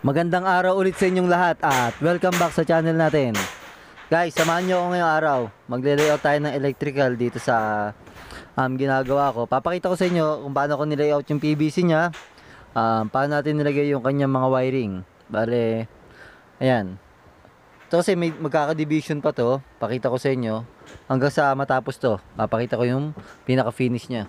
Magandang araw ulit sa inyong lahat at welcome back sa channel natin. Guys, samahan nyo ako ngayong araw. Magle-layout tayo ng electrical dito sa ginagawa ko. Papakita ko sa inyo kung paano ko nilayout yung PVC nya. Paano natin nilagay yung kanyang mga wiring. Bale, ayan. Ito kasi may magkaka-division pa to. Pakita ko sa inyo. Hanggang sa matapos to. Papakita ko yung pinaka-finish nya.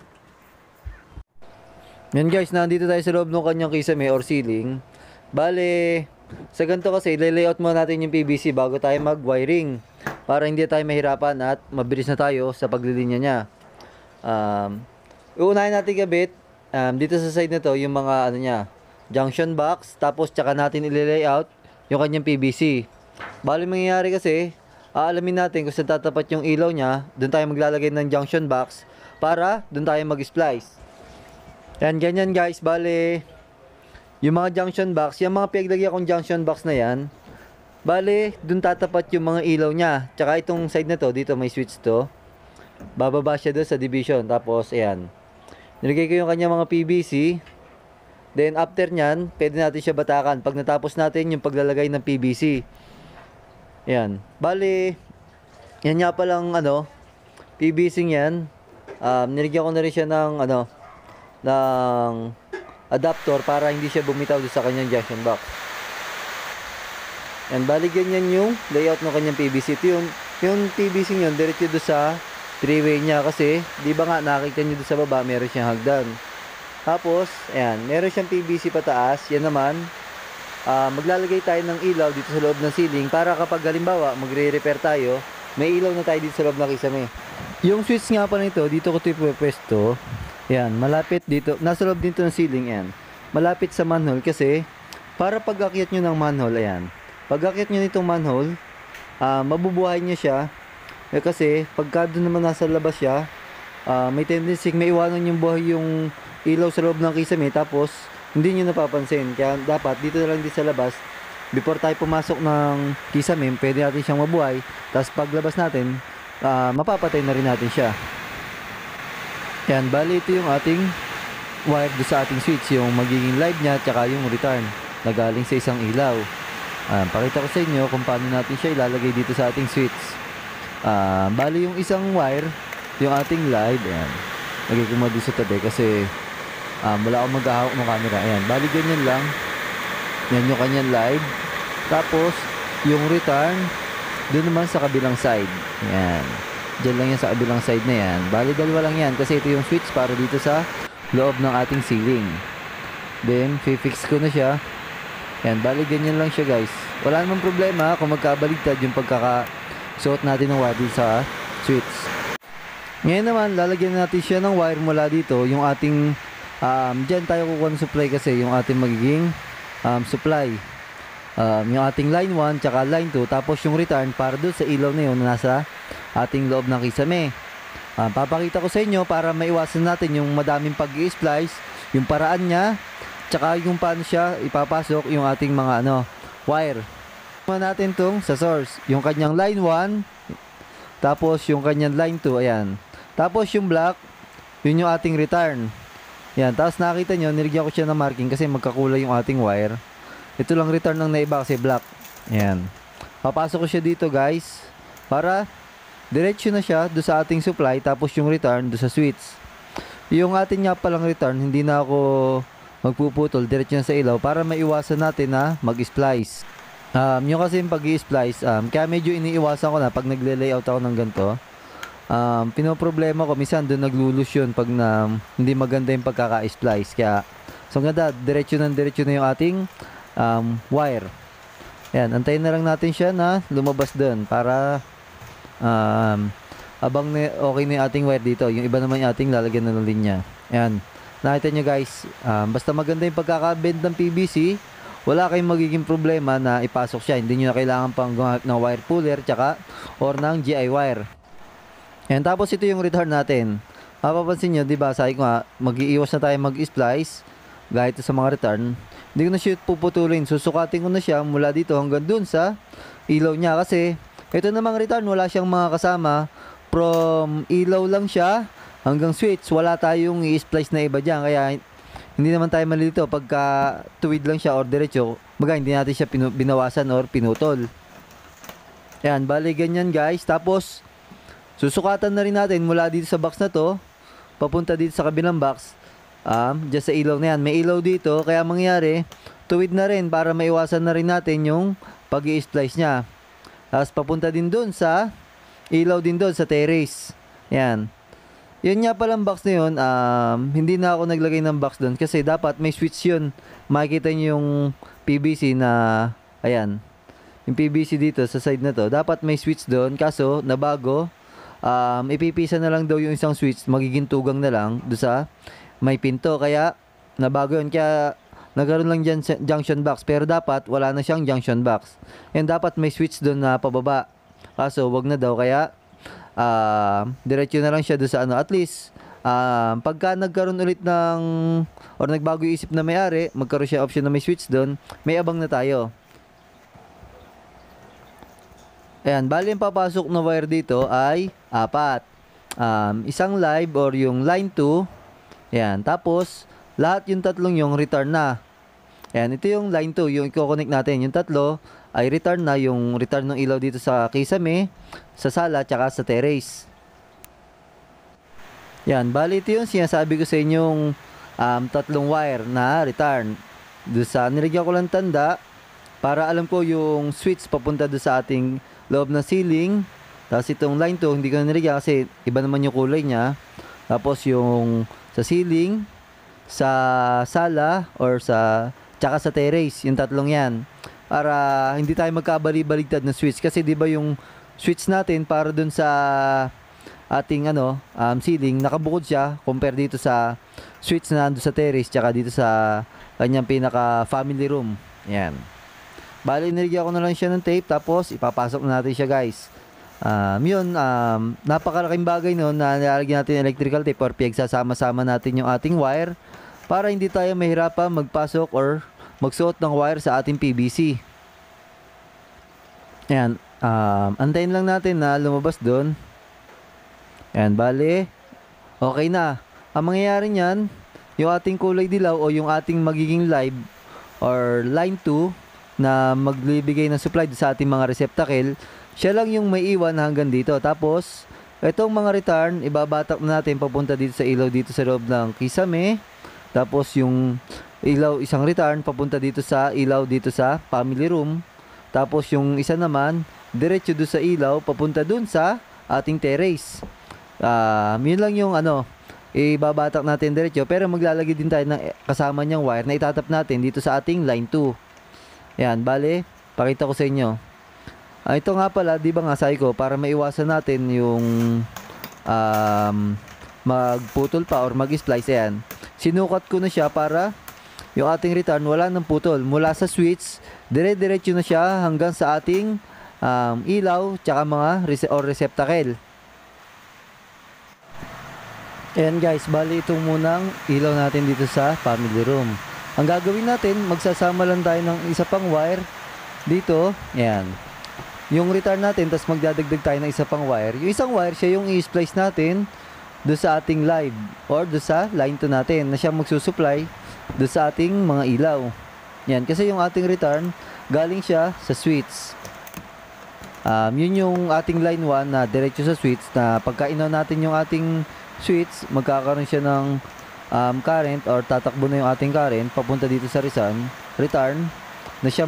Yan guys, nandito tayo sa loob ng kanyang kisame or ceiling. Bale, sa ganito kasi, layout muna natin yung PVC bago tayo mag-wiring. Para hindi tayo mahirapan at mabilis na tayo sa paglilinya niya. Uunahin natin kabit, dito sa side na to, yung mga ano niya, junction box. Tapos, tsaka natin i-layout yung kanyang PVC. Bale, mangyayari kasi, aalamin natin kung saan tatapat yung ilaw niya. Doon tayo maglalagay ng junction box para doon tayo mag-splice. Yan, ganyan guys. Bale, yung mga junction box, yung mga pinaglagyan kong junction box na yan, bale, dun tatapat yung mga ilaw niya. Tsaka itong side na to, dito may switch to. Bababa siya doon sa division. Tapos, ayan. Nilagay ko yung kanya mga PVC. Then, after nyan, pwede natin siya batakan. Pag natapos natin yung paglalagay ng PVC. Ayan. Bale, yan nga palang, PVC yan. Nilagyan ko na rin siya ng, ng adapter para hindi siya bumitaw sa kanyang junction box. Yan, bali ganyan yung layout ng kanyang PVC. Ito yung PVC nyo, diretso doon sa 3-way niya kasi, di ba nga nakita nyo doon sa baba, meron siyang hagdan. Tapos, ayan, meron siyang PVC pataas. Yan naman, maglalagay tayo ng ilaw dito sa loob ng ceiling para kapag halimbawa, magre-repair tayo, may ilaw na tayo dito sa loob ng kisame. Yung switch nga pa nito, dito ko ito ipwesto. Yan, malapit dito, nasa loob dito ng ceiling yan. Malapit sa manhole kasi para pag-akyat nyo ng manhole, ayan. Pag-akyat nyo nitong manhole, mabubuhay nyo siya. Kasi pagka doon naman nasa labas siya, may tendency may iwanan yung buhay yung ilaw sa loob ng kisame tapos hindi nyo napapansin. Kaya dapat dito na lang din sa labas, before tayo pumasok ng kisame, pwede natin siyang mabuhay. Tapos paglabas natin, mapapatay na rin natin siya. Yan, bali ito yung ating wire do sa ating switch, yung magiging live niya tsaka yung return na galing sa isang ilaw. Pakita ko sa inyo kung paano natin siya ilalagay dito sa ating switch. Bali yung isang wire, yung ating live, ayan. Lagay ko muna sa tabi kasi wala akong maghahawak ng camera. Ayan, bali ganyan lang. Yan yung kanyang live. Tapos, yung return, doon naman sa kabilang side. Ayan. Diyan lang yan sa kabilang side na yan. Bali dalawa lang yan kasi ito yung switch para dito sa loob ng ating ceiling. Then, fix ko na siya. Yan, bali ganyan lang siya guys. Wala namang problema kung magkabaligtad yung pagkakasuot natin ng wire sa switch. Ngayon naman, lalagyan natin siya ng wire mula dito. Yung ating, dyan tayo kukuha ng supply kasi yung ating magiging supply. Yung ating line 1 tsaka line 2 tapos yung return para doon sa ilaw na yun na nasa ating loob ng kisame. Papakita ko sa inyo para maiwasan natin yung madaming pag-i-splice, yung paraan niya tsaka yung paano siya ipapasok yung ating mga wire. Muna natin tong sa source, yung kanyang line 1 tapos yung kanyang line 2, ayan. Tapos yung black, yun yung ating return. Yan, tapos nakita nyo, nilagyan ko siya ng marking kasi magkakulay yung ating wire. Ito lang return ng naiba kasi black. Ayan. Papasok ko siya dito guys para diretso na siya do sa ating supply tapos yung return do sa switch. Yung ating nga palang return, hindi na ako magpuputol, diretso na sa ilaw para maiwasan natin na mag-splice. Yung kasi yung pag-i-splice, kaya medyo iniiwasan ko na pag nagle-layout ako ng ganito. Pinoproblema ko, minsan doon naglulus yun pag hindi maganda yung pagkaka-splice. Kaya, so ganda, diretso na yung ating wire. Ayan, antayin na lang natin siya na lumabas doon para abang okay na yung ating wire dito. Yung iba naman yung ating lalagyan na ng linya. Ayan, nakita nyo guys, basta maganda yung pagkakabend ng PVC, wala kayong magiging problema na ipasok siya. Hindi nyo na kailangan pang gumamit ng wire puller tsaka or ng GI wire. Ayan, tapos ito yung return natin. Mapapansin nyo, diba, sabi ko nga, mag-iiwas na tayo mag-splice gaya sa mga return. Hindi ko na siya puputulin. Susukatin ko na siya mula dito hanggang dun sa ilaw niya. Kasi ito namang return, wala siyang mga kasama. From ilaw lang siya hanggang switch. Wala tayong i-splice na iba dyan. Kaya hindi naman tayo malilito pagka tuwid lang siya or diretso, baga hindi natin siya binawasan or pinutol. Ayan, bali ganyan guys. Tapos, susukatan na rin natin mula dito sa box na to, papunta dito sa kabilang box, dyan sa ilaw na yan. May ilaw dito, kaya mangyari, tuwid na rin para maiwasan na rin natin yung pag-i-splice niya. Tapos, papunta din dun sa ilaw din dun sa terrace. Ayan. Yun nga palang box na yun, hindi na ako naglagay ng box dun kasi dapat may switch yun. Makikita nyo yung PVC na, ayan, yung PVC dito sa side na to, dapat may switch doon, kaso nabago. Ipipisa na lang daw yung isang switch, magiging tugang na lang doon sa may pinto, kaya nabago yun. Kaya nagkaroon lang dyan junction box, pero dapat wala na siyang junction box, and dapat may switch doon na pababa, kaso wag na daw. Kaya diretso na lang siya doon sa ano. At least pagka nagkaroon ulit ng or nagbago yung isip na may-ari, magkaroon siya option na may switch doon, may abang na tayo. Ayan, bali yung papasok na wire dito ay 4. Isang live or yung line 2. Ayan, tapos lahat yung tatlong yung return na. Ayan, ito yung line 2, yung i-connect natin. Yung tatlo ay return na, yung return ng ilaw dito sa kisame, sa sala, tsaka sa terrace. Ayan, bali ito yung sinasabi ko sa inyong tatlong wire na return. Doon sa nilagyan ko lang tanda para alam ko yung switch papunta doon sa ating loob ng ceiling. Tapos itong line 2 hindi ko na nilagyan kasi iba naman yung kulay niya. Tapos yung sa ceiling, sa sala or tsaka sa terrace, yung tatlong yan, para hindi tayo magkabali-baligtad na switch. Kasi di ba yung switch natin para dun sa ating ceiling, nakabukod siya compare dito sa switch na nandun sa terrace tsaka dito sa kanyang pinaka family room. Yan. Bali, nilagyan ko na lang siya ng tape, tapos ipapasok na natin siya guys. Napakalaking bagay nun na nilalagyan natin electrical tape or pinagsasama-sama natin yung ating wire para hindi tayo mahirapan magpasok or magsuot ng wire sa ating PVC. Ayan, antayin lang natin na lumabas doon. Ayan, bali, okay na. Ang mangyayari niyan, yung ating kulay dilaw o yung ating magiging live or line 2 na maglibigay ng supply sa ating mga receptacle, siya lang yung may iwan hanggang dito. Tapos, itong mga return, ibabatak na natin papunta dito sa ilaw dito sa loob ng kisame. Tapos, yung ilaw, isang return, papunta dito sa ilaw dito sa family room. Tapos, yung isa naman, diretso doon sa ilaw, papunta doon sa ating terrace. Yun lang yung ibabatak natin diretso. Pero maglalagay din tayo ng kasama niyang wire na itatap natin dito sa ating line 2. Yan, bale, pakita ko sa inyo. Ito nga pala, di ba nga sabi ko, para maiwasan natin yung magputol pa or mag-splice, yan. Sinukat ko na siya para yung ating return wala nang putol. Mula sa switch, dire-diretso na siya hanggang sa ating ilaw, tsaka mga receptacle. Ayan guys, bali itong munang ilaw natin dito sa family room. Ang gagawin natin, magsasama lang tayo ng isa pang wire dito. Ayan. Yung return natin, tapos magdadagdag tayo ng isa pang wire. Yung isang wire, siya yung i-splice natin doon sa ating live or doon sa line 2 natin na siya magsusupply doon sa ating mga ilaw. Yan, kasi yung ating return, galing siya sa switch. Yun yung ating line 1 na diretso sa switch na pagka inaw natin yung ating switch, magkakaroon siya ng current or tatakbo na yung ating current papunta dito sa return na siya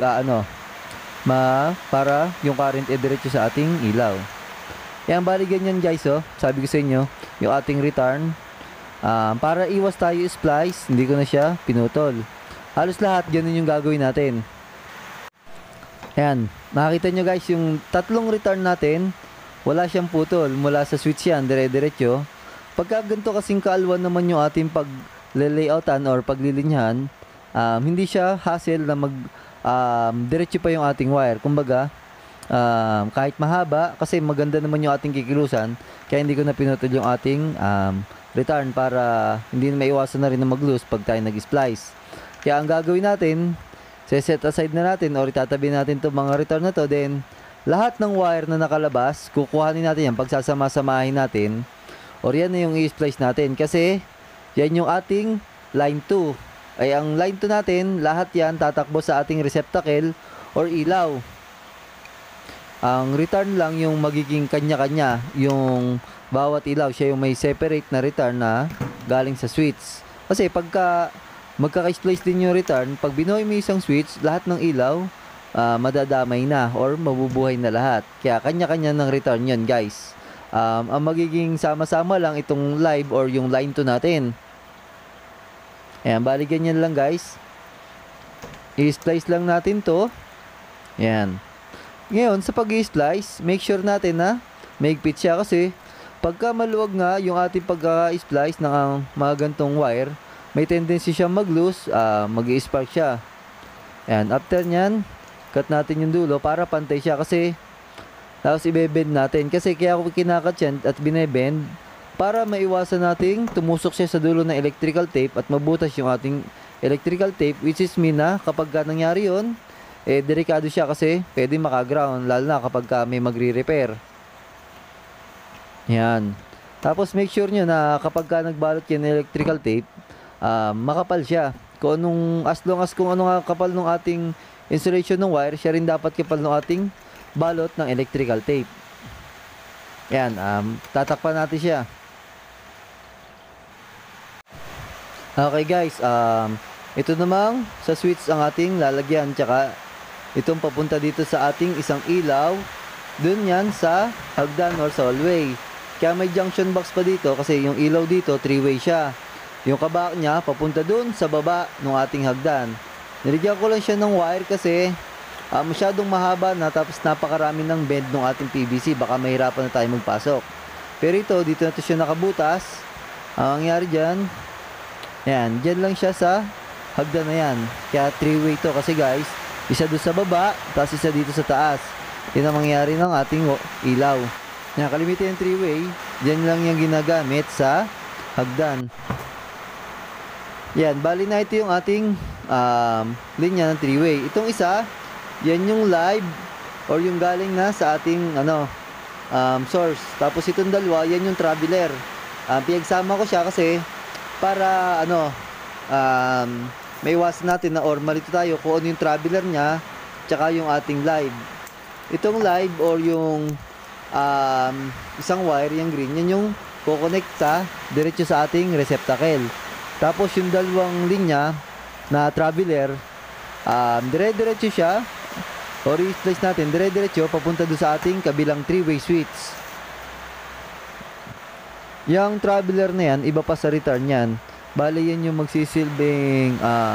para yung current diretso sa ating ilaw. Yan, bali ganyan guys, sabi ko sa inyo, yung ating return, para iwas tayo splice, hindi ko na siya pinutol. Halos lahat ganun yung gagawin natin. Ayan, makikita nyo guys, yung tatlong return natin, wala siyang putol, mula sa switch yan, dire-diretso. Pagka ganito kasing kaalwan naman yung ating pag-layoutan or paglilinyahan, hindi siya hassle na diretso pa yung ating wire. Kumbaga, kahit mahaba, kasi maganda naman yung ating kikilusan, kaya hindi ko na pinutol yung ating return para hindi na maiwasan na rin na mag-loose pag tayo nag-splice. Kaya ang gagawin natin, set aside na natin or itatabi natin itong mga return na to, then lahat ng wire na nakalabas, kukuhanin natin yan, pagsasama-samahin natin, or yan na yung i-splice natin. Kasi yan yung ating line 2. Ay ang line 2 natin, lahat yan tatakbo sa ating receptacle or ilaw. Ang return lang yung magiging kanya-kanya, yung bawat ilaw siya yung may separate na return na galing sa switch. Kasi pagka magkaka-splice din yung return, pag binuhay mo isang switch, lahat ng ilaw madadamay na or mabubuhay na lahat. Kaya kanya-kanya ng return yun, guys. Ang magiging sama-sama lang itong live or yung line 2 natin. Ayan, bali ganyan lang, guys. I-splice lang natin to. Ayan. Ngayon, sa pag-i-splice, make sure natin na mahigpit siya kasi pagka maluwag nga yung ating pag-i-splice ng mga gantong wire, may tendency siya mag-loose, mag-i-spark siya. Ayan, after nyan, cut natin yung dulo para pantay siya kasi tapos i-bend natin. Kasi kaya ako kinakat yan at binebend para maiwasan nating tumusok siya sa dulo ng electrical tape at mabutas yung ating electrical tape, which is mean na kapag nangyari yun, delikado siya kasi pwede maka-ground lalo na kapag may magre-repair. Yan. Tapos make sure nyo na kapag nagbalot yan ng electrical tape, makapal siya. Kung anong, as long as kung ano nga kapal ng ating insulation ng wire, siya rin dapat kapal ng ating balot ng electrical tape. Yan, tatakpan natin siya. Okay guys, ito namang sa switch ang ating lalagyan, tsaka itong papunta dito sa ating isang ilaw, dun yan sa hagdan or sa hallway. Kaya may junction box pa dito kasi yung ilaw dito 3-way siya. Yung kabak niya papunta dun sa baba ng ating hagdan. Nilagyan ko lang siya ng wire kasi masyadong mahaba na tapos napakarami ng bend ng ating PVC, baka mahirapan na tayo magpasok. Pero ito, dito na ito siya nakabutas. Ang nangyari dyan, yan, dyan lang siya sa hagdan na yan. Kaya 3-way to kasi guys, isa doon sa baba, tapos isa dito sa taas. Yan ang mangyari ng ating ilaw. Yan, kalimitan yung 3-way, dyan lang yung ginagamit sa hagdan. Yan, bali na ito yung ating linya ng 3-way. Itong isa, yan yung live or yung galing na sa ating source. Tapos itong dalawa, yan yung traveler. Pinagsama ko siya kasi para may iwasan natin na or malito tayo kung ano yung traveler niya tsaka yung ating live. Itong live or yung isang wire, yung green, yan yung kukonect sa diretso sa ating receptacle. Tapos yung dalawang linya na traveler, dire-diretso siya or i-splice natin dire-diretso papunta doon sa ating kabilang 3-way switch. Yung traveler na yan, iba pa sa return yan. Bali yan yung magsisilbing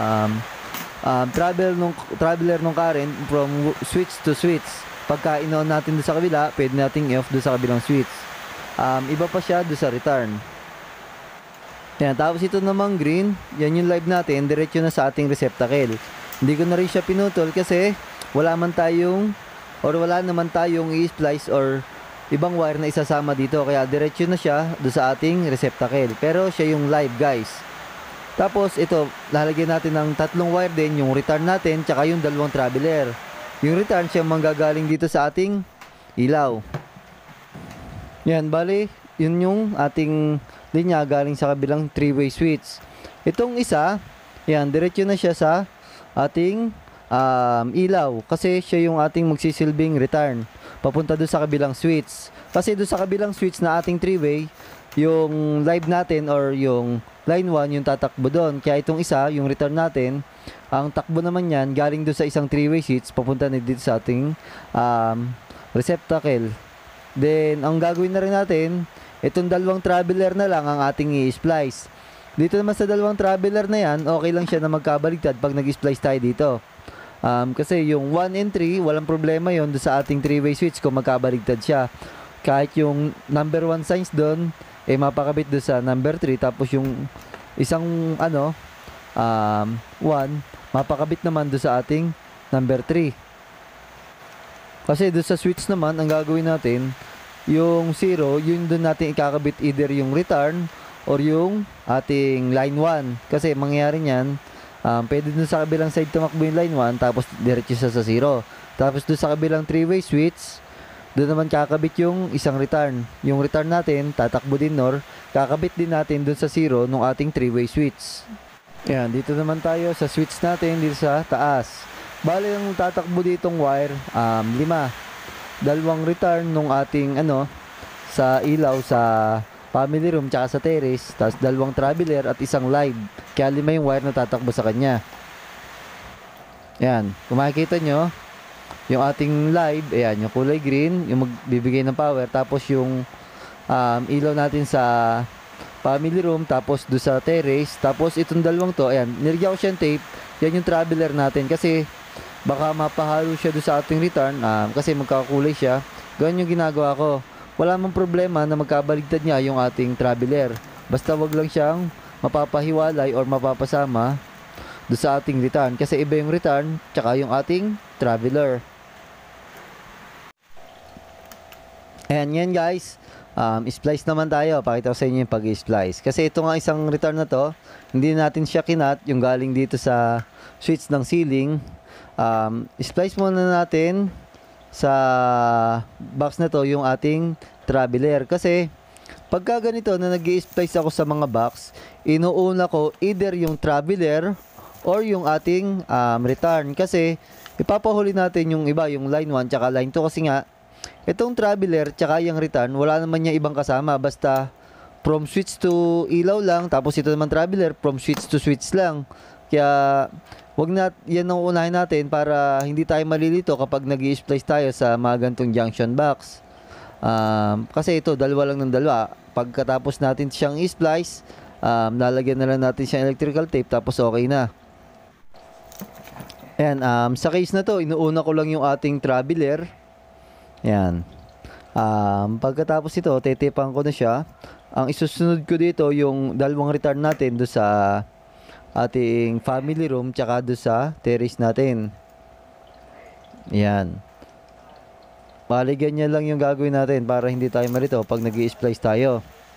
traveler nung current from switch to switch. Pagka in-on natin doon sa kabila, pwede natin i-off doon sa kabilang switch. Iba pa siya doon sa return. Yan, tapos ito namang green, yan yung live natin, diretso na sa ating receptacle. Hindi ko na rin siya pinutol kasi wala naman tayong i-splice or ibang wire na isasama dito, kaya diretso na siya do sa ating receptacle. Pero siya yung live guys. Tapos ito, lalagyan natin ng tatlong wire din, yung return natin tsaka yung dalawang traveler. Yung return siya manggagaling dito sa ating ilaw. Yan, bali yun yung ating linya galing sa kabilang 3-way switch. Itong isa, yan, diretso na siya sa ating ilaw kasi siya yung ating magsisilbing return papunta doon sa kabilang switch. Kasi doon sa kabilang switch na ating 3-way, yung live natin or yung line 1 yung tatakbo doon. Kaya itong isa, yung return natin, ang takbo naman yan galing doon sa isang 3-way switch papunta na dito sa ating receptacle. Then ang gagawin na rin natin, itong dalawang traveler na lang ang ating i-splice. Dito naman sa dalawang traveler na yan, okay lang siya na magkabaligtad pag nag-splice tayo dito. Kasi yung 1 and 3, walang problema yon doon sa ating 3-way switch kung magkabaligtad siya. Kahit yung number 1 signs doon, mapakabit doon sa number 3. Tapos yung isang 1, mapakabit naman doon sa ating number 3. Kasi doon sa switch naman, ang gagawin natin, yung 0, yun doon natin ikakabit either yung return or yung ating line 1. Kasi mangyayari niyan, pwede dun sa kabilang side tumakbo yung line 1 tapos diretso siya sa 0. Tapos dun sa kabilang 3-way switch, dun naman kakabit yung isang return. Yung return natin tatakbo din or kakabit din natin dun sa 0 nung ating 3-way switch. Yan, dito naman tayo sa switch natin dito sa taas. Bali yung tatakbo ditong wire, 5. Dalawang return nung ating sa ilaw sa family room tsaka sa terrace, tapos dalawang traveler at isang live. Kaya 5 yung wire na tatakbo sa kanya. Yan, kung makikita nyo, yung ating live, ayan, yung kulay green, yung magbibigay ng power, tapos yung ilaw natin sa family room, tapos do sa terrace, tapos itong dalawang to, ayan, nilagyan ko siyang tape, yan yung traveler natin, kasi baka mapahalo siya do sa ating return, kasi magkakulay siya. Ganyan yung ginagawa ko. Wala mong problema na magkabaligtad niya yung ating traveler, basta wag lang siyang mapapahiwalay or mapapasama do sa ating return, kasi iba yung return tsaka yung ating traveler. Ayan yan guys. Splice naman tayo. Pakita ko sa inyo yung pag-splice. Kasi ito nga isang return na to, hindi natin siya kinat, yung galing dito sa switch ng ceiling. Splice muna natin sa box na to yung ating traveler. Kasi pagka ganito na nag-i-splice ako sa mga box, inuuna ko either yung traveler or yung ating return. Kasi ipapahuli natin yung iba, yung line 1 tsaka line 2, kasi nga itong traveler tsaka yung return, wala naman niya ibang kasama, basta from switch to ilaw lang. Tapos ito naman traveler, from switch to switch lang. Kaya wag na yan ang unahin natin para hindi tayo malilito kapag nag-i-splice tayo sa mga gantong junction box. Kasi ito, dalawa lang ng dalawa. Pagkatapos natin siyang i-splice, lalagyan na lang natin siyang electrical tape, tapos okay na. Ayan, sa case na to, inuuna ko lang yung ating traveler. Yan. Pagkatapos ito, tetipan ko na siya. Ang isusunod ko dito yung dalawang return natin do sa ating family room tsaka do sa terrace natin. Yan. Bali ganyan lang yung gagawin natin para hindi tayo malito pag nag-i-splice tayo.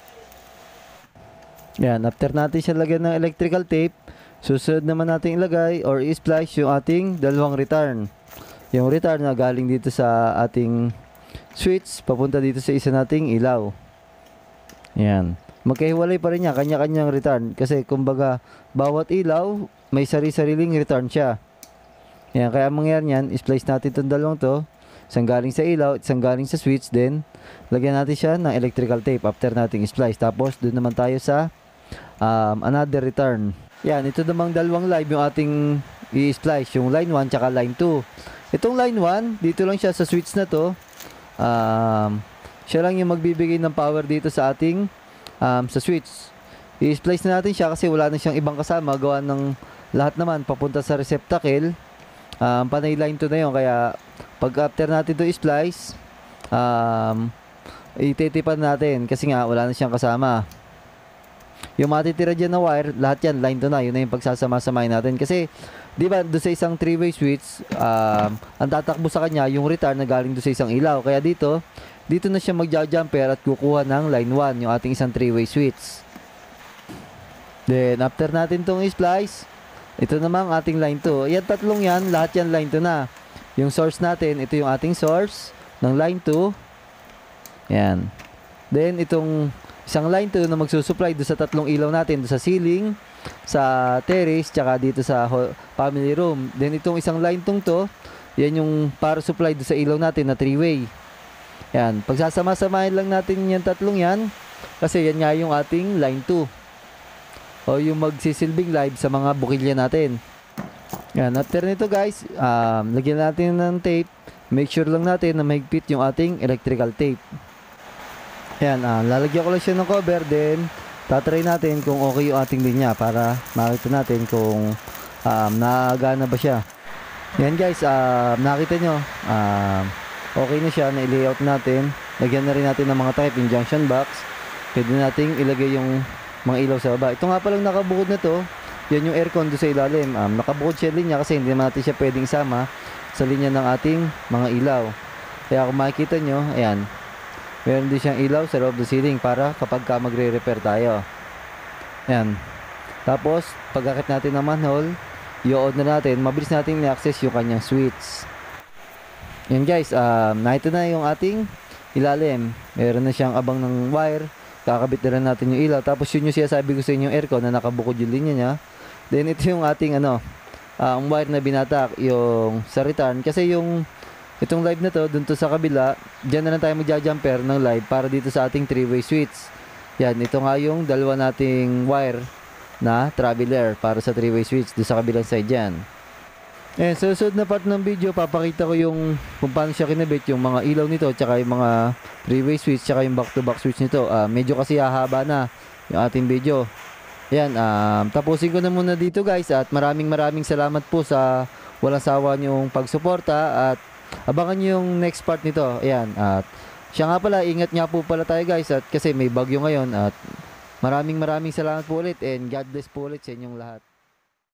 Yan. After natin siya lagyan ng electrical tape, susunod naman natin ilagay or i-splice yung ating dalawang return. Yung return na galing dito sa ating switch papunta dito sa isa nating ilaw. Yan. Magkahiwalay pa rin niya, kanya-kanyang return. Kasi kumbaga, bawat ilaw may sari-sariling return siya. Yan. Kaya mangyayari niyan, splice natin itong dalawang to. Isang galing sa ilaw, isang galing sa switch. Then, lagyan natin siya ng electrical tape after nating splice. Tapos, doon naman tayo sa another return. Yan. Ito namang dalawang live yung ating i-splice. Yung line 1 tsaka line 2. Itong line 1, dito lang siya sa switch na to. Siya lang yung magbibigay ng power dito sa ating sa switch. I-splice na natin siya kasi wala na siyang ibang kasama. Gawa ng lahat naman papunta sa receptacle. Panay line 2 na yun. Kaya pag after natin to i-splice, ititipan natin kasi nga wala na siyang kasama. Yung matitira dyan na wire, lahat yan line 2 na. Yun na yung pagsasama-samahin natin. Kasi di ba doon sa isang 3-way switch, ang tatakbo sa kanya yung return na galing doon sa isang ilaw. Kaya dito na siya magja-jumper at kukuha ng line 1, yung ating isang 3-way switch. Then after natin tong i-splice, ito namang ating line 2. Yan tatlong yan, lahat yan line 2 na. Yung source natin, ito yung ating source ng line 2. Yan. Then itong isang line 2 na magsusupply doon sa tatlong ilaw natin, doon sa ceiling, sa terrace, tsaka dito sa family room. Then itong isang line 2 to, yan yung para supply doon sa ilaw natin na 3-way. Yan, pagsasama-samahin lang natin yan tatlong yan, kasi yan nga yung ating line 2. O yung magsisilbing live sa mga bukilya natin. Yan, after nito guys, lagyan natin ng tape. Make sure lang natin na mahigpit yung ating electrical tape. Yan, lalagyan ko lang siya ng cover, then tatry natin kung okay yung ating linya para makita natin kung nagana ba siya. Yan guys, nakita nyo, okay na siya, na-layout natin. Lagyan na rin natin ng mga type in junction box. Pwede nating ilagay yung mga ilaw sa baba. Ito nga palang nakabukod na to, yan yung aircon doon sa ilalim. Nakabukod siya linya kasi hindi naman natin siya pwedeng sama sa linya ng ating mga ilaw. Kaya kung makikita nyo, ayan, meron din siyang ilaw sa loob ng ceiling para kapag ka magre-repair tayo. Yan. Tapos, pagkakit natin ng manhole, i-on na natin, mabilis natin i-access yung kanyang switch. Yan guys, nakita na yung ating ilalim. Meron na siyang abang ng wire. Kakabit na rin natin yung ilaw. Tapos yun yung sinasabi ko sa inyo yung aircon na nakabukod yung linya niya. Then ito yung ating ang wire na binatak, yung sa return. Kasi itong live na to, dun to sa kabila, dyan na lang tayo magja-jumper ng live para dito sa ating 3-way switch. Yan, ito nga yung dalawa nating wire na traveler para sa 3-way switch doon sa kabilang side dyan. And sa susunod na part ng video, papakita ko yung kung paano siya kinabit, yung mga ilaw nito, tsaka yung mga 3-way switch, tsaka yung back-to-back switch nito. Medyo kasi hahaba na yung ating video. Yan, tapusin ko na muna dito guys, at maraming salamat po sa walang sawa niyong pagsuporta, at abangan nyo yung next part nito. Ayan, at siya nga pala, ingat nga po pala tayo guys, at kasi may bagyo ngayon, at maraming salamat po ulit, and God bless po ulit sa inyong lahat.